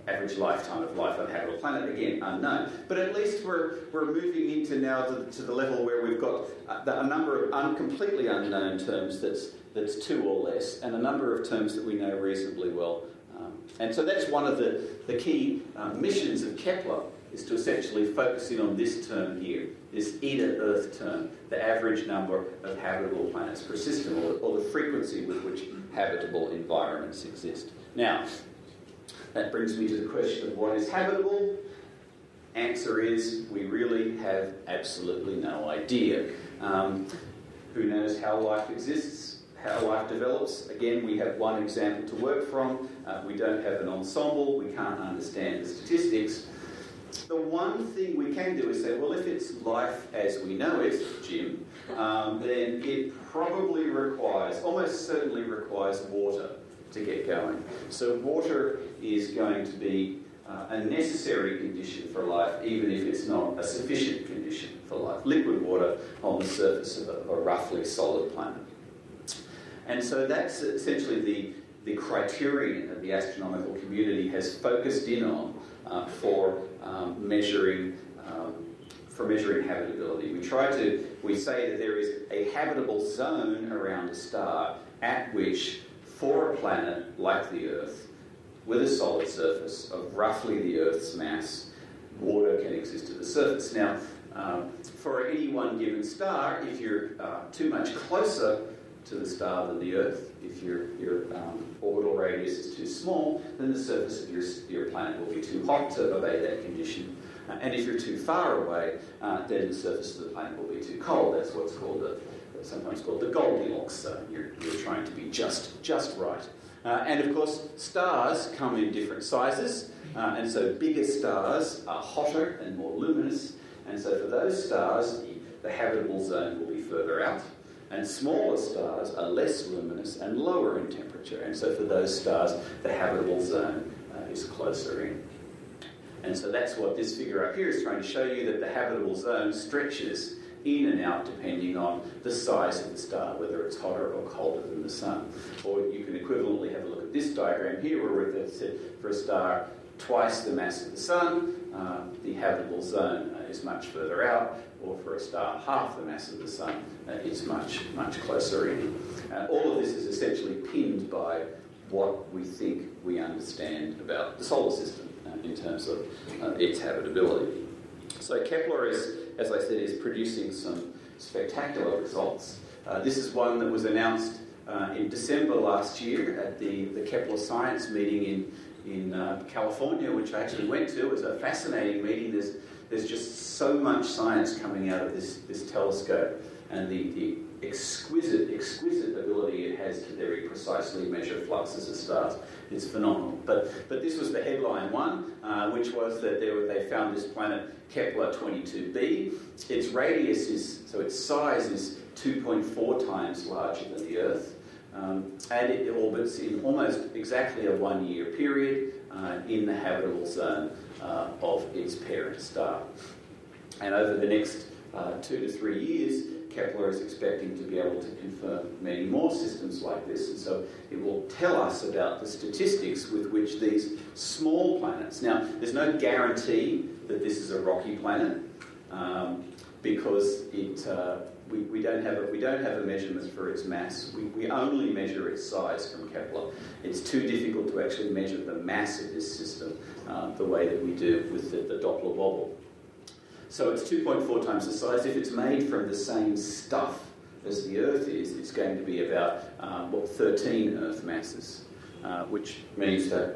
average lifetime of life on a habitable planet, again, unknown. But at least we're, we're moving into now to, to the level where we've got a, a number of un, completely unknown terms that's, that's two or less, and a number of terms that we know reasonably well. Um, and so that's one of the, the key um, missions of Kepler, is to essentially focus in on this term here, this Eta-Earth term, the average number of habitable planets per system, or, or the frequency with which habitable environments exist. Now, that brings me to the question of what is habitable. Answer is, we really have absolutely no idea. Um, who knows how life exists, how life develops? Again, we have one example to work from. Uh, we don't have an ensemble. We can't understand the statistics. The one thing we can do is say, well, if it's life as we know it, Jim, um, then it probably requires, almost certainly requires water to get going. So water is going to be uh, a necessary condition for life, even if it's not a sufficient condition for life. Liquid water on the surface of a, of a roughly solid planet. And so that's essentially the, the criterion that the astronomical community has focused in on uh, for um, measuring um, for measuring habitability. We try to, we say that there is a habitable zone around a star at which, for a planet like the Earth, with a solid surface of roughly the Earth's mass, water can exist at the surface. Now, um, for any one given star, if you're uh, too much closer to the star than the Earth, if your, your um, orbital radius is too small, then the surface of your, your planet will be too hot to obey that condition. Uh, and if you're too far away, uh, then the surface of the planet will be too cold. That's what's called the, sometimes called the Goldilocks zone. You're, you're trying to be just, just right. Uh, and of course, stars come in different sizes, uh, and so bigger stars are hotter and more luminous, and so for those stars, the, the habitable zone will be further out. And smaller stars are less luminous and lower in temperature. And so for those stars, the habitable zone uh, is closer in. And so that's what this figure up here is trying to show you, that the habitable zone stretches in and out depending on the size of the star, whether it's hotter or colder than the sun. Or you can equivalently have a look at this diagram here, where it's said for a star twice the mass of the sun, uh, the habitable zone uh, is much further out, or for a star half the mass of the sun, uh, it's much, much closer in. Uh, all of this is essentially pinned by what we think we understand about the solar system uh, in terms of uh, its habitability. So Kepler is, as I said, is producing some spectacular results. Uh, this is one that was announced uh, in December last year at the, the Kepler Science meeting in in uh, California, which I actually went to. It was a fascinating meeting. There's, there's just so much science coming out of this, this telescope, and the, the exquisite, exquisite ability it has to very precisely measure fluxes of stars. It's phenomenal. But, but this was the headline one, uh, which was that they, were, they found this planet Kepler twenty-two b. Its radius is, so its size is two point four times larger than the Earth. Um, and it orbits in almost exactly a one-year period uh, in the habitable zone uh, of its parent star. And over the next uh, two to three years, Kepler is expecting to be able to confirm many more systems like this. And so it will tell us about the statistics with which these small planets... Now, there's no guarantee that this is a rocky planet, um, because it... Uh, We, we, don't have a, we don't have a measurement for its mass. We, we only measure its size from Kepler. It's too difficult to actually measure the mass of this system uh, the way that we do with the, the Doppler wobble. So it's two point four times the size. If it's made from the same stuff as the Earth is, it's going to be about um, what, thirteen Earth masses, uh, which means that,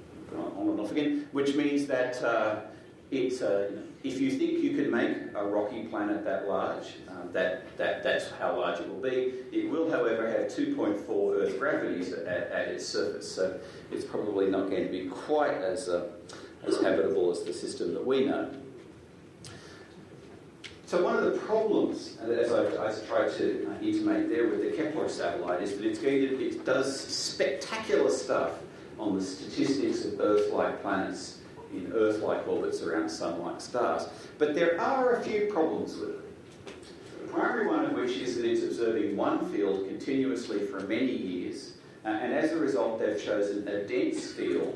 on and off again, which means that uh, it's, uh, you know, if you think you can make a rocky planet that large, um, that, that, that's how large it will be. It will, however, have two point four Earth gravities at, at its surface, so it's probably not going to be quite as, uh, as habitable as the system that we know. So one of the problems, as I, I tried to uh, intimate there with the Kepler satellite, is that it's going to, it does spectacular stuff on the statistics of Earth-like planets in Earth-like orbits around Sun-like stars. But there are a few problems with it. The primary one of which is that it's observing one field continuously for many years, uh, and as a result they've chosen a dense field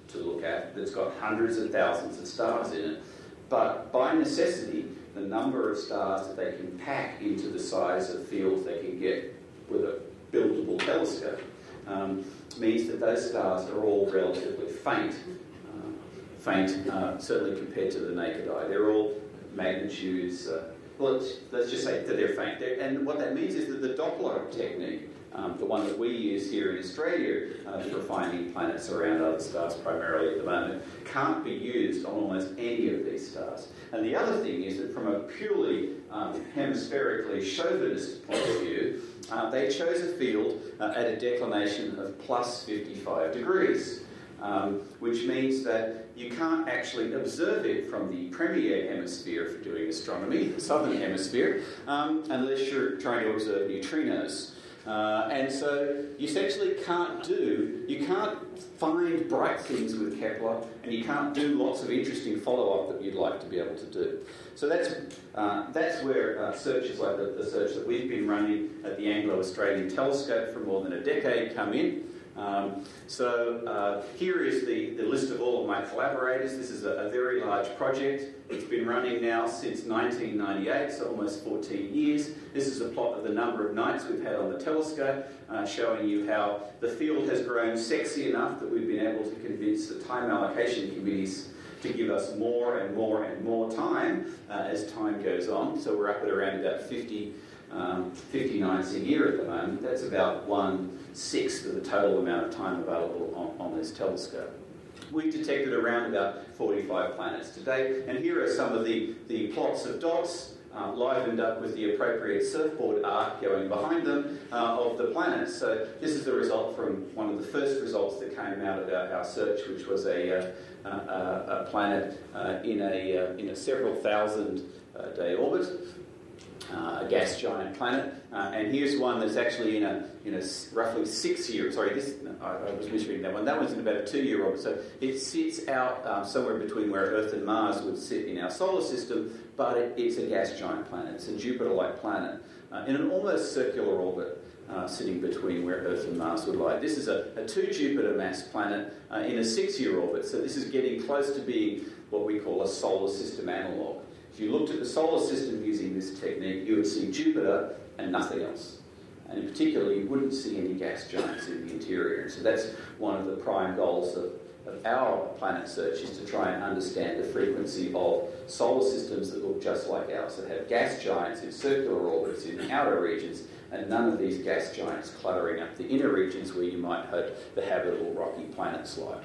to look at that's got hundreds of thousands of stars in it. But by necessity, the number of stars that they can pack into the size of fields they can get with a buildable telescope um, means that those stars are all relatively faint. Uh, faint, uh, certainly compared to the naked eye. They're all magnitudes, uh, well, let's, let's just say that they're faint. They're, and what that means is that the Doppler technique, Um, the one that we use here in Australia uh, for finding planets around other stars primarily at the moment, can't be used on almost any of these stars. And the other thing is that from a purely um, hemispherically chauvinist point of view, uh, they chose a field uh, at a declination of plus fifty-five degrees, um, which means that you can't actually observe it from the premier hemisphere for doing astronomy, the southern hemisphere, um, unless you're trying to observe neutrinos. Uh, and so you essentially can't do, you can't find bright things with Kepler, and you can't do lots of interesting follow-up that you'd like to be able to do. So that's uh, that's where uh, searches like the, the search that we've been running at the Anglo-Australian Telescope for more than a decade come in. Um, so uh, here is the, the list of all of my collaborators. This is a, a very large project. It's been running now since nineteen ninety-eight, so almost fourteen years. This is a plot of the number of nights we've had on the telescope, uh, showing you how the field has grown sexy enough that we've been able to convince the time allocation committees to give us more and more and more time uh, as time goes on. So we're up at around about fifty, um, fifty nights a year at the moment. That's about one sixth of the total amount of time available on, on this telescope. We've detected around about forty-five planets to date, and here are some of the, the plots of dots uh, livened up with the appropriate surfboard art going behind them uh, of the planets. So this is the result from one of the first results that came out of our, our search, which was a, uh, uh, a planet uh, in, a, uh, in a several thousand uh, day orbit. Uh, a gas giant planet, uh, and here's one that's actually in a in a roughly six year. Sorry, this I, I was misreading that one. That one's in about a two year orbit, so it sits out um, somewhere between where Earth and Mars would sit in our solar system. But it, it's a gas giant planet. It's a Jupiter-like planet uh, in an almost circular orbit, uh, sitting between where Earth and Mars would lie. This is a, a two Jupiter mass planet uh, in a six year orbit. So this is getting close to being what we call a solar system analogue. If you looked at the solar system using this technique, you would see Jupiter and nothing else. And in particular, you wouldn't see any gas giants in the interior. And so that's one of the prime goals of, of our planet search, is to try and understand the frequency of solar systems that look just like ours, that have gas giants in circular orbits in the outer regions, and none of these gas giants cluttering up the inner regions where you might hope the habitable rocky planets lie.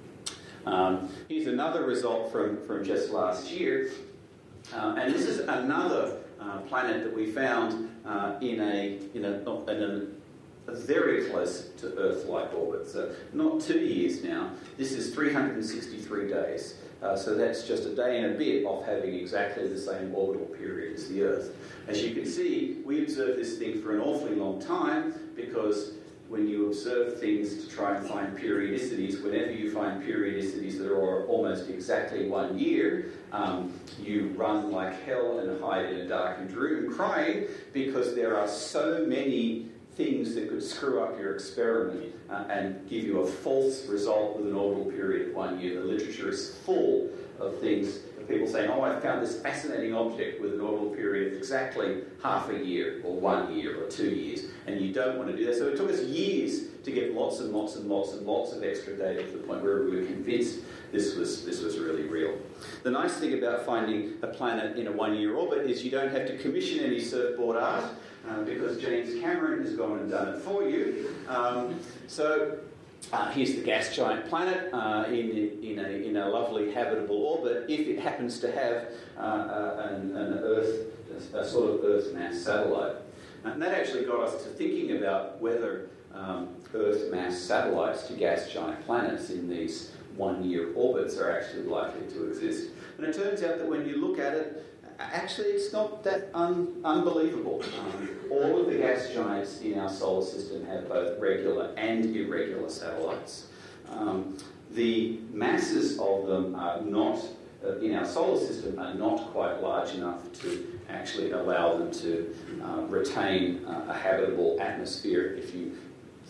Um, here's another result from, from just last year. Uh, and this is another uh, planet that we found uh, in a in a, in a, a very close to Earth-like orbit. So not two years now. This is three hundred sixty-three days. Uh, so that's just a day and a bit off having exactly the same orbital period as the Earth. As you can see, we observed this thing for an awfully long time, because when you observe things to try and find periodicities, whenever you find periodicities that are almost exactly one year, um, you run like hell and hide in a darkened room crying, because there are so many things that could screw up your experiment uh, and give you a false result with an orbital period of one year. The literature is full of things, of people saying, oh, I found this fascinating object with an orbital period of exactly half a year, or one year, or two years, and you don't want to do that. So it took us years to get lots and lots and lots and lots of extra data to the point where we were convinced this was, this was really real. The nice thing about finding a planet in a one-year orbit is you don't have to commission any surfboard art, uh, because James Cameron has gone and done it for you. Um, so uh, here's the gas giant planet uh, in, in, a, in a lovely habitable orbit, if it happens to have uh, uh, an, an Earth, a sort of Earth mass satellite. And that actually got us to thinking about whether um, Earth mass satellites to gas giant planets in these one-year orbits are actually likely to exist. And it turns out that when you look at it, actually it's not that un- unbelievable. Um, all of the gas giants in our solar system have both regular and irregular satellites. Um, the masses of them are not, uh, in our solar system, are not quite large enough to actually allow them to uh, retain uh, a habitable atmosphere if you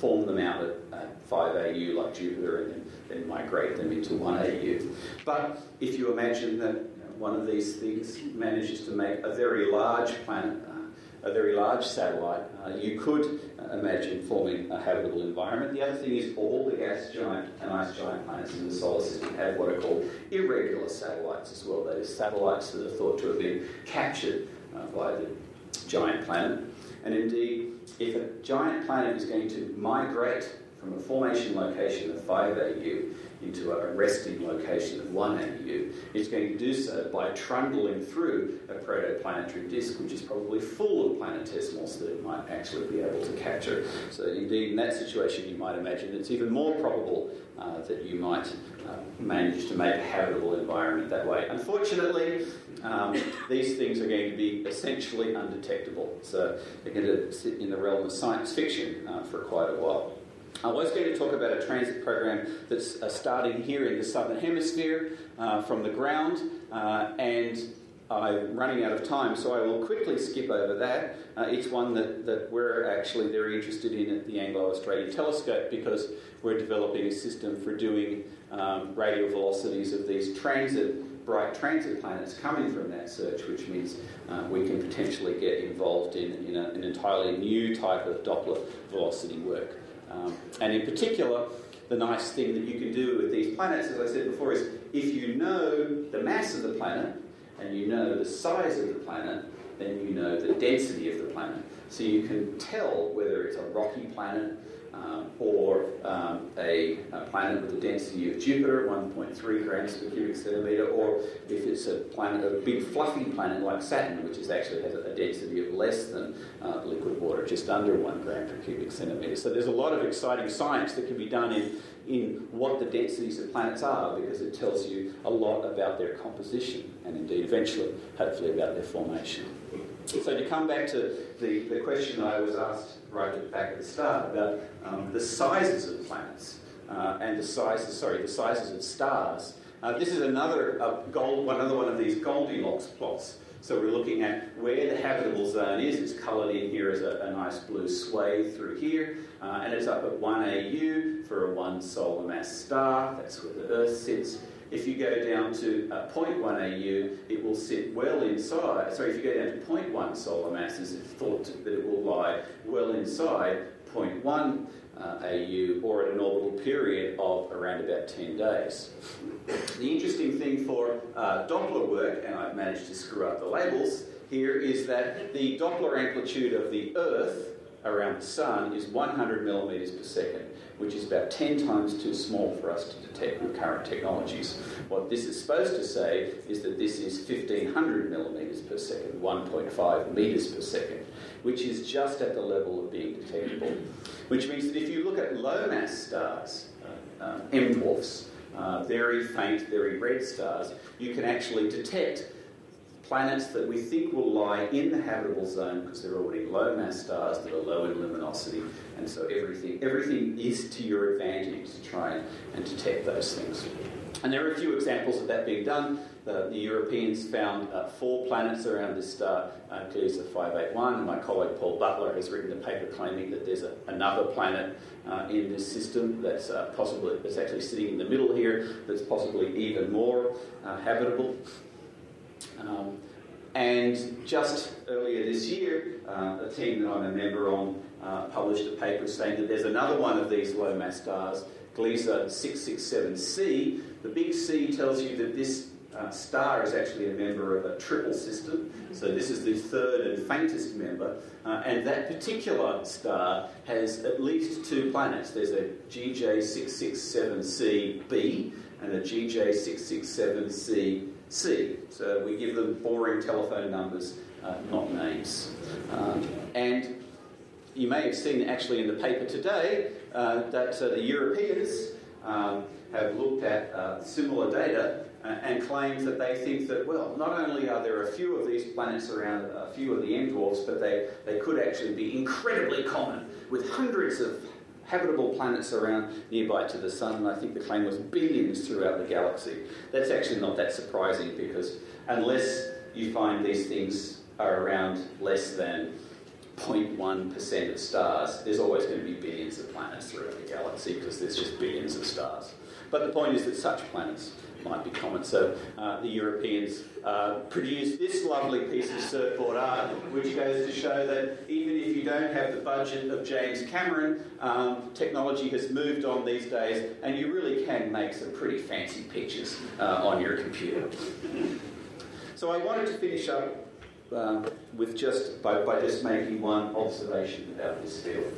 form them out at, at five A U like Jupiter and then, then migrate them into one A U. But if you imagine that you know, one of these things manages to make a very large planet, uh, a very large satellite, uh, you could uh, imagine forming a habitable environment. The other thing is all the gas giant and ice giant planets in the solar system have what are called irregular satellites as well. That is, satellites that are thought to have been captured uh, by the giant planet. And indeed, if a giant planet is going to migrate from a formation location of five A U into a resting location of one A U, it's going to do so by trundling through a protoplanetary disk, which is probably full of planetesimals that it might actually be able to capture. So indeed, in that situation, you might imagine it's even more probable uh, that you might uh, manage to make a habitable environment that way. Unfortunately, um, these things are going to be essentially undetectable. So they're going to sit in the realm of science fiction uh, for quite a while. I was going to talk about a transit program that's uh, starting here in the southern hemisphere uh, from the ground, uh, and I'm running out of time, so I will quickly skip over that. Uh, it's one that, that we're actually very interested in at the Anglo-Australian Telescope because we're developing a system for doing um, radial velocities of these transit, bright transit planets coming from that search, which means uh, we can potentially get involved in, in a, an entirely new type of Doppler velocity work. Um, and in particular, the nice thing that you can do with these planets, as I said before, is if you know the mass of the planet and you know the size of the planet, then you know the density of the planet. So you can tell whether it's a rocky planet um, or um, a, a planet with a density of Jupiter, one point three grams per cubic centimetre, or if it's a planet, a big fluffy planet like Saturn, which is actually has a density of less than uh, liquid water, just under one gram per cubic centimetre. So there's a lot of exciting science that can be done in, in what the densities of planets are, because it tells you a lot about their composition and indeed eventually, hopefully, about their formation. So to come back to the, the question I was asked right at the back at the start about um, the sizes of planets uh, and the sizes, sorry, the sizes of stars. Uh, this is another uh, gold, another one of these Goldilocks plots. So we're looking at where the habitable zone is. It's coloured in here as a, a nice blue swathe through here, uh, and it's up at one A U for a one solar mass star. That's where the Earth sits. If you go down to uh, zero point one A U, it will sit well inside. Sorry, if you go down to zero point one solar masses, it's thought to, that it will lie well inside zero point one uh, A U, or at an orbital period of around about ten days. The interesting thing for uh, Doppler work, and I've managed to screw up the labels here, is that the Doppler amplitude of the Earth around the Sun is one hundred millimetres per second, which is about ten times too small for us to detect with current technologies. What this is supposed to say is that this is fifteen hundred millimetres per second, one point five metres per second, which is just at the level of being detectable. Which means that if you look at low-mass stars, uh, uh, M dwarfs, uh, very faint, very red stars, you can actually detect planets that we think will lie in the habitable zone because they're already low-mass stars that are low in luminosity, and so everything everything is to your advantage to try and, and detect those things. And there are a few examples of that being done. The, the Europeans found uh, four planets around this star, uh, Gliese five eighty-one, and my colleague Paul Butler has written a paper claiming that there's a, another planet uh, in this system that's uh, possibly that's actually sitting in the middle here, that's possibly even more uh, habitable. Um, and just earlier this year, uh, a team that I'm a member on uh, published a paper saying that there's another one of these low-mass stars, Gliese six sixty-seven c. The big C tells you that this uh, star is actually a member of a triple system. So this is the third and faintest member. Uh, and that particular star has at least two planets. There's a G J six sixty-seven c b and a G J six sixty-seven c C. So we give them boring telephone numbers, uh, not names. Um, and you may have seen actually in the paper today uh, that uh, the Europeans um, have looked at uh, similar data uh, and claimed that they think that, well, not only are there a few of these planets around, a few of the M dwarfs, but they, they could actually be incredibly common with hundreds of habitable planets around nearby to the Sun, and I think the claim was billions throughout the galaxy. That's actually not that surprising, because unless you find these things are around less than zero point one percent of stars, there's always going to be billions of planets throughout the galaxy because there's just billions of stars. But the point is that such planets might be common. So uh, the Europeans uh, produced this lovely piece of surfboard art, which goes to show that even if you don't have the budget of James Cameron, um, technology has moved on these days, and you really can make some pretty fancy pictures uh, on your computer. So I wanted to finish up um, with just by, by just making one observation about this field,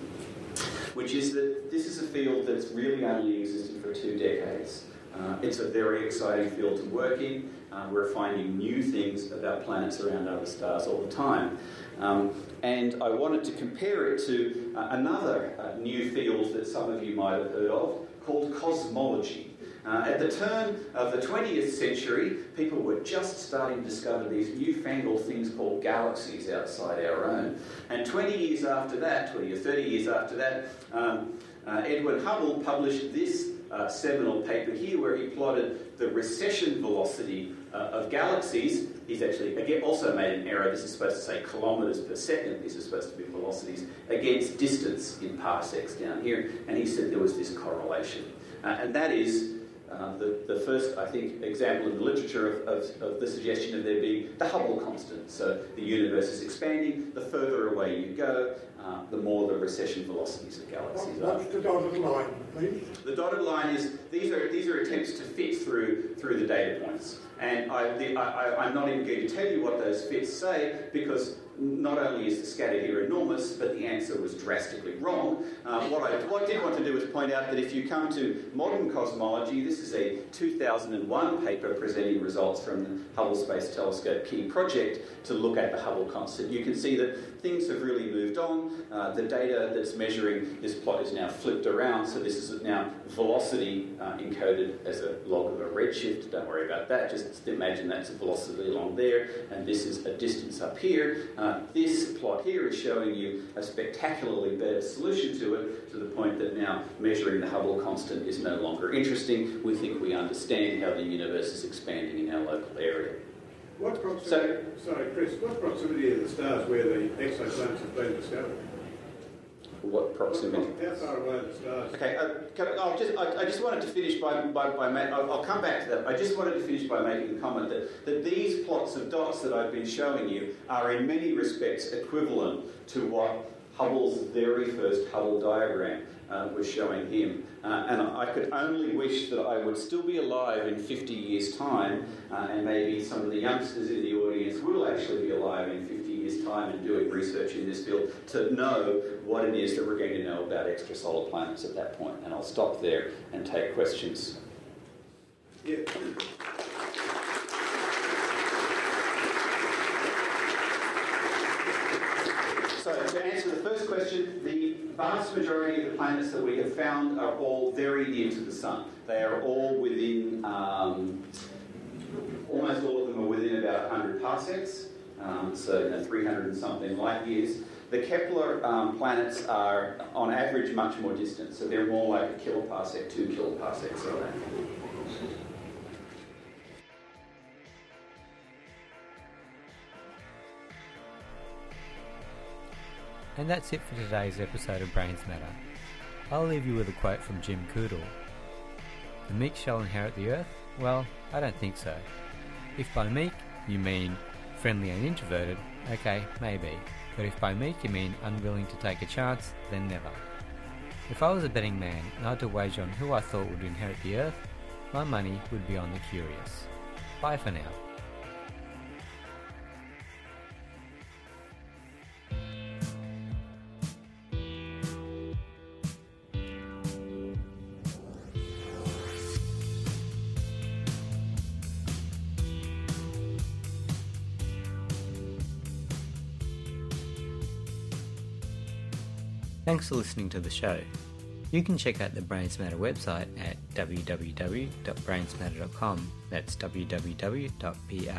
which is that this is a field that's really only existed for two decades. Uh, it's a very exciting field to work in. Uh, we're finding new things about planets around other stars all the time. Um, and I wanted to compare it to uh, another uh, new field that some of you might have heard of called cosmology. Uh, at the turn of the twentieth century, people were just starting to discover these newfangled things called galaxies outside our own. And twenty years after that, twenty or thirty years after that, um, uh, Edwin Hubble published this uh, seminal paper here where he plotted the recession velocity uh, of galaxies. He's actually again also made an error. This is supposed to say kilometres per second. These are supposed to be velocities against distance in parsecs down here. And he said there was this correlation. Uh, and that is Uh, the, the first, I think, example in the literature of, of, of the suggestion of there being the Hubble constant. So the universe is expanding, the further away you go, uh, the more the recession velocities of galaxies what, are. What's the dotted line, please? The dotted line is, these are these are attempts to fit through through the data points. And I, the, I, I'm not even going to tell you what those fits say, because not only is the scatter here enormous, but the answer was drastically wrong. Uh, what, I, what I did want to do was point out that if you come to modern cosmology, this is a two thousand one paper presenting results from the Hubble Space Telescope Key project to look at the Hubble constant. You can see that things have really moved on. Uh, the data that's measuring this plot is now flipped around, so this is now velocity uh, encoded as a log of a redshift. Don't worry about that, just imagine that's a velocity along there, and this is a distance up here. Uh, Uh, this plot here is showing you a spectacularly better solution to it, to the point that now measuring the Hubble constant is no longer interesting. We think we understand how the universe is expanding in our local area. What proximity, So, sorry, Chris, what proximity are the stars where the exoplanets have been discovered? What proximity? How far away are the stars? Okay, uh, can I, I'll just, I, I just wanted to finish by, by, by ma- I'll, I'll come back to that. I just wanted to finish by making the comment that, that these plots of dots that I've been showing you are in many respects equivalent to what Hubble's very first Hubble diagram uh, was showing him. Uh, and I could only wish that I would still be alive in fifty years' time, uh, and maybe some of the youngsters in the audience will actually be alive in fifty years' time and doing research in this field to know what it is that we're going to know about extrasolar planets at that point. And I'll stop there and take questions. Yeah. So to answer the first question, the vast majority of the planets that we have found are all very near to the Sun. They are all within, um, almost all of them are within about one hundred parsecs, um, so you know, three hundred and something light years. The Kepler um, planets are, on average, much more distant, so they're more like a kiloparsec, two kiloparsecs away. And that's it for today's episode of Brainsmatter. I'll leave you with a quote from Jim Coudal. The meek shall inherit the earth? Well, I don't think so. If by meek you mean friendly and introverted, okay, maybe. But if by meek you mean unwilling to take a chance, then never. If I was a betting man and I had to wager on who I thought would inherit the earth, my money would be on the curious. Bye for now. Thanks for listening to the show. You can check out the Brainsmatter website at w w w dot brainsmatter dot com. That's w w w dot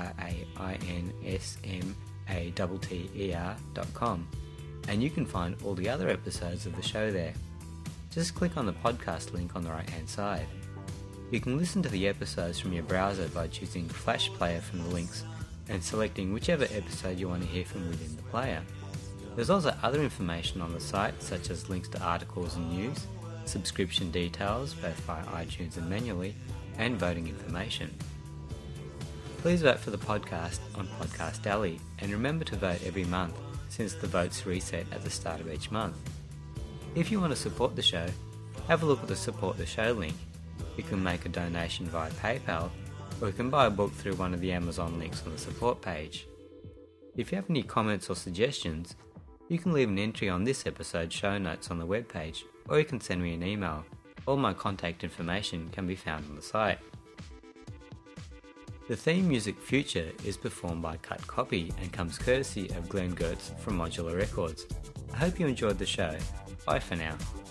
brainsmatter dot com. And you can find all the other episodes of the show there. Just click on the podcast link on the right hand side. You can listen to the episodes from your browser by choosing Flash Player from the links and selecting whichever episode you want to hear from within the player. There's also other information on the site, such as links to articles and news, subscription details both via iTunes and manually, and voting information. Please vote for the podcast on Podcast Alley, and remember to vote every month since the votes reset at the start of each month. If you want to support the show, have a look at the Support the Show link. You can make a donation via PayPal, or you can buy a book through one of the Amazon links on the support page. If you have any comments or suggestions, you can leave an entry on this episode's show notes on the webpage, or you can send me an email. All my contact information can be found on the site. The theme music Future is performed by Cut Copy and comes courtesy of Glen Goetz from Modular Records. I hope you enjoyed the show. Bye for now.